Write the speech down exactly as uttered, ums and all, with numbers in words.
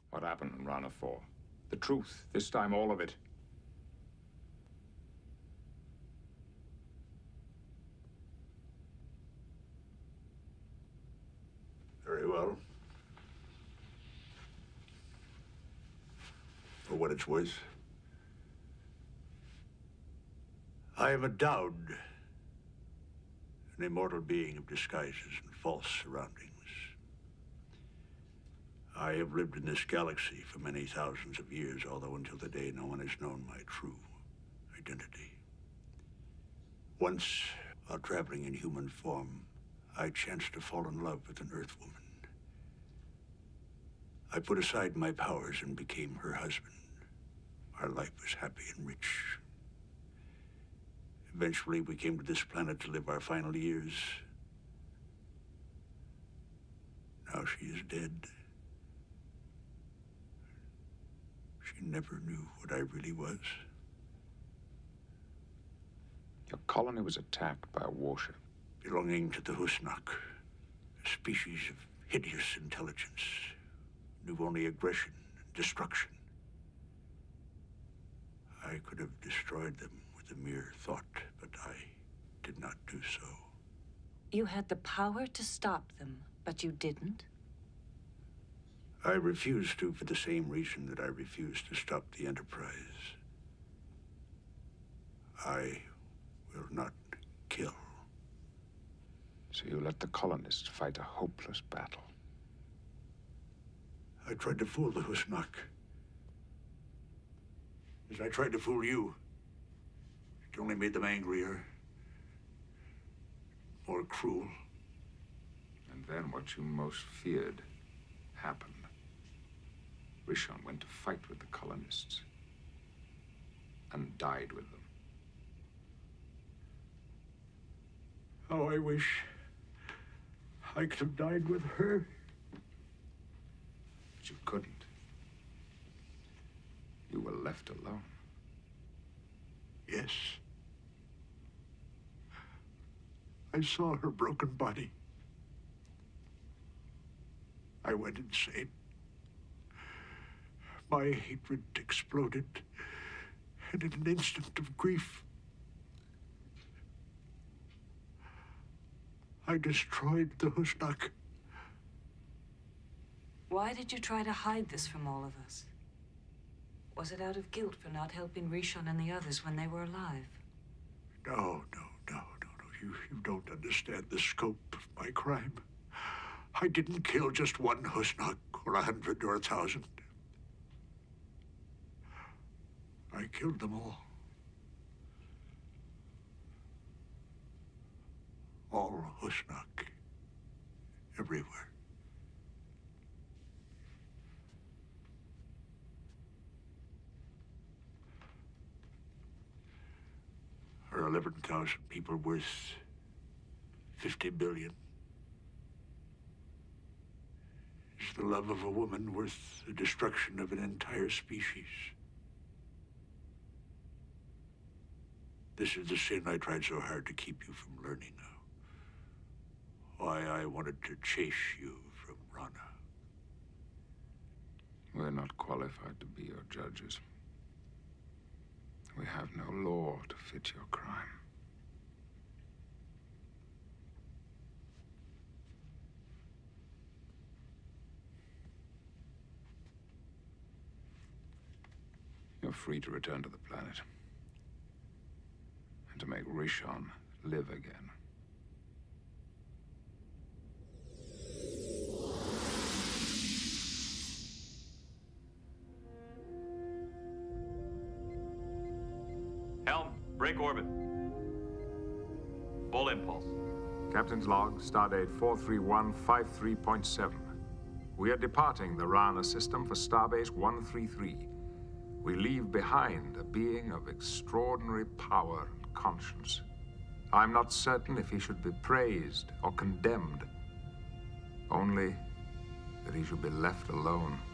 What happened in Rana four? The truth, this time all of it. Very well. For what it's worth, I am endowed, an immortal being of disguises and false surroundings. I have lived in this galaxy for many thousands of years, although until today no one has known my true identity. Once, while traveling in human form, I chanced to fall in love with an Earthwoman. I put aside my powers and became her husband. Our life was happy and rich. Eventually, we came to this planet to live our final years. Now she is dead. She never knew what I really was. Your colony was attacked by a warship. Belonging to the Husnak, a species of hideous intelligence, knew only aggression and destruction. I could have destroyed them with a mere thought, but I did not do so. You had the power to stop them, but you didn't? I refused to for the same reason that I refused to stop the Enterprise. I will not kill. So you let the colonists fight a hopeless battle. I tried to fool the Husnak. As I tried to fool you. It only made them angrier. More cruel. And then what you most feared happened. Rishon went to fight with the colonists and died with them. Oh, I wish I could have died with her. But you couldn't. You were left alone. Yes. I saw her broken body. I went insane. My hatred exploded, and in an instant of grief, I destroyed the Husnak. Why did you try to hide this from all of us? Was it out of guilt for not helping Rishon and the others when they were alive? No, no, no, no, no. You, you don't understand the scope of my crime. I didn't kill just one Husnak, or a hundred, or a thousand. I killed them all. All Husnak. Everywhere. Are eleven thousand people worth fifty billion? Is the love of a woman worth the destruction of an entire species? This is the sin I tried so hard to keep you from learning now. Why I wanted to chase you from Rana. We're not qualified to be your judges. We have no law to fit your crime. You're free to return to the planet. And to make Rishon live again. Helm, break orbit. Full impulse. Captain's log, stardate four three one five three point seven. We are departing the Rana system for starbase one three three. We leave behind a being of extraordinary power and conscience. I'm not certain if he should be praised or condemned. Only that he should be left alone.